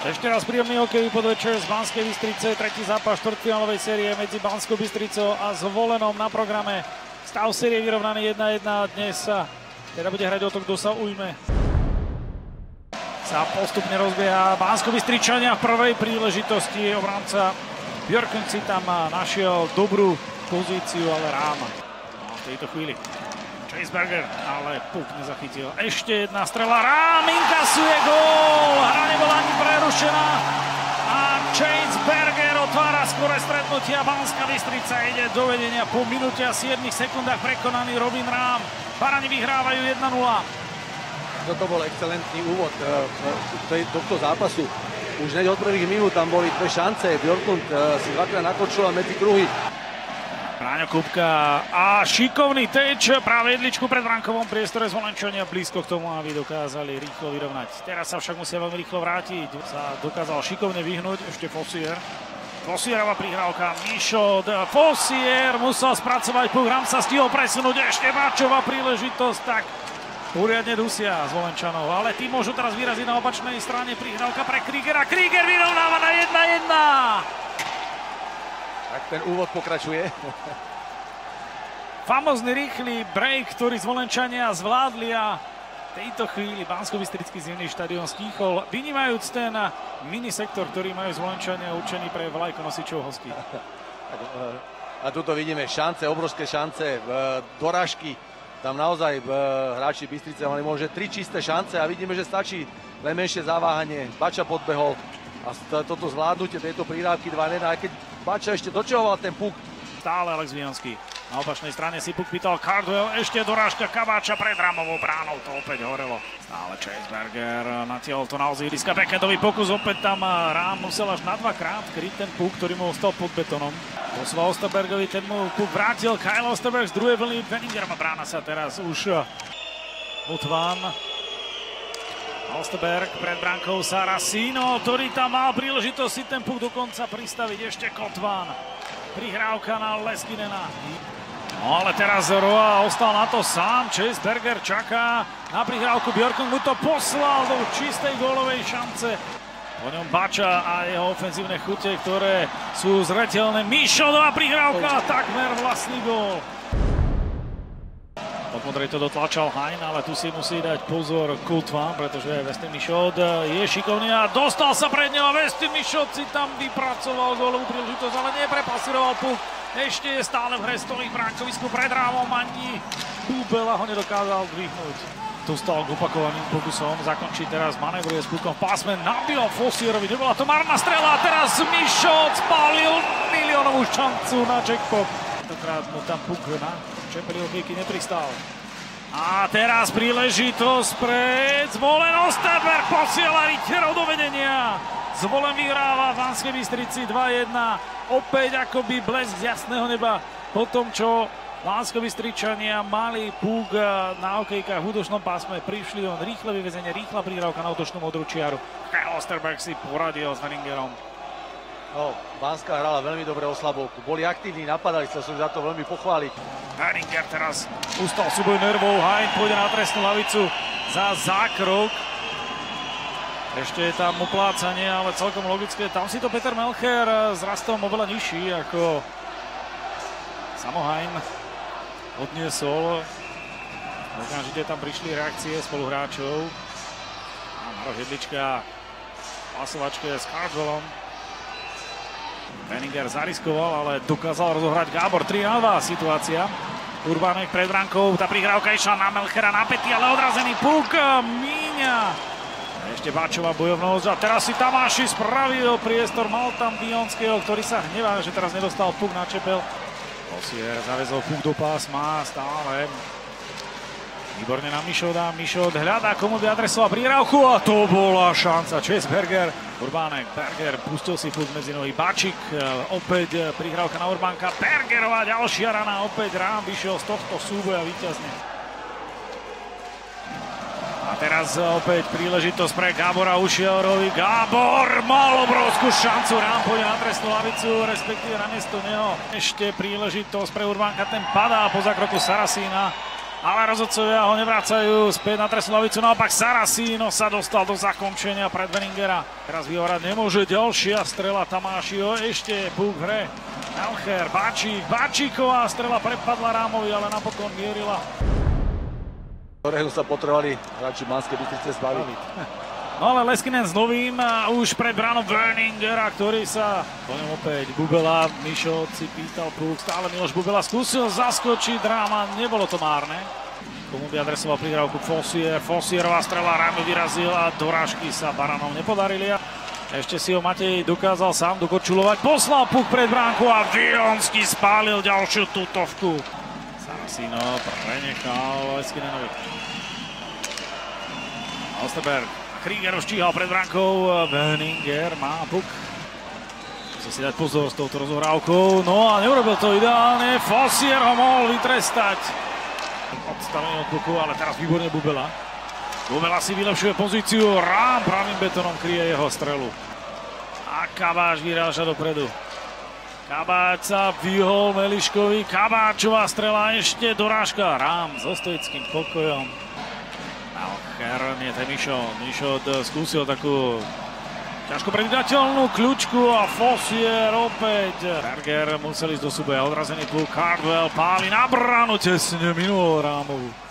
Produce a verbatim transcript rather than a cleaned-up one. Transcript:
Ešte raz príjemný hokejový podvečer z Banskej Bystrice, tretí zápas štvrťfinálovej série medzi Banskou Bystricou a Zvolenom na programe. Stav série vyrovnaný jedna jedna, dnes sa teda bude hrať o to, kto sa ujme. Sa postupne rozbieha Banskobystričania v prvej príležitosti, obranca Björkund si tam našiel dobrú pozíciu, ale ráma. No, v tejto chvíli Chaseberger, ale puk nezachytil. Ešte jedna strela, Rám inkasuje gól! Hra nebola ani prerušená a Chaseberger otvára skore stretnutia. Banská Bystrica ide do vedenia po minúte a siedmich sekundách, prekonaný Robin Rám. Barani vyhrávajú jedna nula. Toto bol excelentný úvod tohto zápasu. Už hneď od prvých minút tam boli dve šance. Björkund si dvakrát nakočil medzi kruhy. Bráňo Kupka a šikovný teč práve jedličku pred bránkovom priestore Zvolenčania blízko k tomu, aby dokázali rýchlo vyrovnať. Teraz sa však musia veľmi rýchlo vrátiť. Sa dokázal šikovne vyhnúť ešte Fossier. Fossierová prihrávka, Mišo Fossier musel spracovať puk, Rám sa stihol presunúť, ešte Bačová príležitosť, tak poriadne dusia Zvolenčanov, ale tí môžu teraz vyraziť na opačnej strane. Prihrávka pre Krigera, Kriger vyrovnáva na jedna jedna. Tak ten úvod pokračuje. Famózny rýchly break, ktorý Zvolenčania zvládli a v tejto chvíli Banskobystrický zimný štadión stíchol, vynímajúc ten mini sektor, ktorý majú Zvolenčania určený pre vlajkonosičov hostí. A tuto vidíme šance, obrovské šance, dorážky. Tam naozaj hráči Bystrice mali možno tri čisté šance a vidíme, že stačí len menšie zaváhanie. Bača podbehol a toto zvládnutie tejto prihrávky dva jedna, aj keď Bača ešte dočahoval ten puk. Stále Alex Vianský. Na opačnej strane si puk pýtal Cardwell, ešte dorážka Kabáča pred Rámovou bránou, to opäť horelo. Stále Chaseberger natiahol to naozaj ihriska, backhandový pokus, opäť tam Rám musel až na dvakrát kryť ten puk, ktorý mu ostal pod betónom. Poslal Osterbergovi, ten mu puk vrátil, Kyle Osterberg z druhej vlny, Benningerová brána sa teraz už Utván. Osterberg pred bránkou Saracino, ktorý tam mal príležitosť si ten puk dokonca pristaviť, ešte Kotván. Prihrávka na Leskinena. No ale teraz Roa ostal na to sám, Chaseberger čaká na prihrávku, Björkund mu to poslal do čistej gólovej šance. Po ňom Bača a jeho ofenzívne chute, ktoré sú zreteľné. Mišová prihrávka, takmer vlastný gól. Od modrej to dotlačal Hein, ale tu si musí dať pozor Kultvan, pretože Westin Mišod je šikovný a dostal sa pred neho. Westin Mišod si tam vypracoval gólovú príležitosť, ale neprepasíroval puk. Ešte je stále v hre, stojí v bránkovisku pred Rámom, ani Bubela ho nedokázal dvihnúť. Tu stal k opakovaným pokusom, zakončí teraz, manévruje s pukom v pásme, nabíjal Fossierovi, nebola to marná strela a teraz Mišod spálil miliónovú šancu na jackpot. Tentokrát mu tam puk na čepeli hokejky nepristal. A teraz príležitosť pred Zvolen, Osterberg posiela Rytierov do vedenia. Zvolen vyhráva v Banskej Bystrici dva jedna. Opäť akoby blesk z jasného neba po tom, čo Banskobystričania mali puk na hokejkách v útočnom pásme. Prišli len rýchle vyvezenie, rýchla prihrávka na útočnú modrú čiaru. Kyle Osterberg si poradil s Benningerom. No, Banská hrala veľmi dobre oslabovku. Boli aktívni, napadali, chcel som za to veľmi pochváliť. Benninger teraz ustal súboj nervov, Hein pôjde na trestnú lavicu za zákrok. Ešte je tam uplácanie, ale celkom logické. Tam si to Peter Melcher s rastom oveľa nižší ako samo Hein odniesol. Okamžite tam prišli reakcie spoluhráčov. Maroš Jedlička pasovačke s Cardwellom. Benninger zariskoval, ale dokázal rozohrať Gábor. tri na dva situácia. Urbánek pred bránkou, tá prihrávka išla na Melchera, na päty, ale odrazený puk míňa. Ešte Bačová bojovnosť a teraz si Tamáši spravil priestor, mal tam Dionského, ktorý sa hnevá, že teraz nedostal puk na čepel. Fossier zavezol puk do pásma, stále. Výborne na Mišoda, Mišod hľadá, komu by adresoval prihrávku a to bola šanca. Chaseberger, Urbánek, Berger, pustil si puk medzi nohy, Bačik, opäť prihrávka na Urbánka, Bergerová, ďalšia rana, opäť Rám vyšiel z tohto súboja víťazne. A teraz opäť príležitosť pre Gábora Ušiorovi. Gábor mal obrovskú šancu, Rám pôjde na trestnú lavicu, respektíve na miesto neho. Ešte príležitosť pre Urbánka, ten padá po zákroku Saracina. ale rozhodcovia ho nevracajú späť na trestnú lavicu. Naopak Saracino sa dostal do zakončenia pred Wenningera. Teraz vyhovárať nemôže. Ďalšia strela Tamášiho. Ešte puk v hre. Elcher, Bačík, Bačíková strela prepadla Rámovi, ale napokon mierila. Ktorého sa potrebovali hráči Banskej Bystrice zbaviť. No ale Leskinen s novým a už pred bránom Wenningera, ktorý sa po ňom opäť Bubela, Mišo si pýtal puk, stále Miloš Bubela skúsil zaskočiť Ráma, nebolo to márne. Komu by adresoval prihrávku Fossier, Fossierová strela, Rámo vyrazil a dorážky sa Baranom nepodarili. Ešte si ho Matej dokázal sám dokorčulovať, poslal puk pred bránku a Vionsky spálil ďalšiu tutovku. Saracino prenechal Leskinenovi. Osterberg. Krieger už číhal pred bránkou, Wenninger má puk. Musí si dať pozor s touto rozohrávkou, no a neurobil to ideálne, Fossier ho mohol vytrestať. Odstavený od puku, ale teraz výborne Bubela. Bubela si vylepšuje pozíciu, Rám pravým betónom kryje jeho strelu. A Kabáč vyráža dopredu. Kabáč sa vyhol Meliškovi, Kabáčová strela, ešte dorážka, Rám so stoickým pokojom. Elcher, nie, to je Mišo. Mišo skúsil takú ťažko predvídateľnú kľúčku a Fossier opäť. Berger musel ísť do súboja, odrazený puk, Cardwell páli na bránu, tesne minul Rámovu.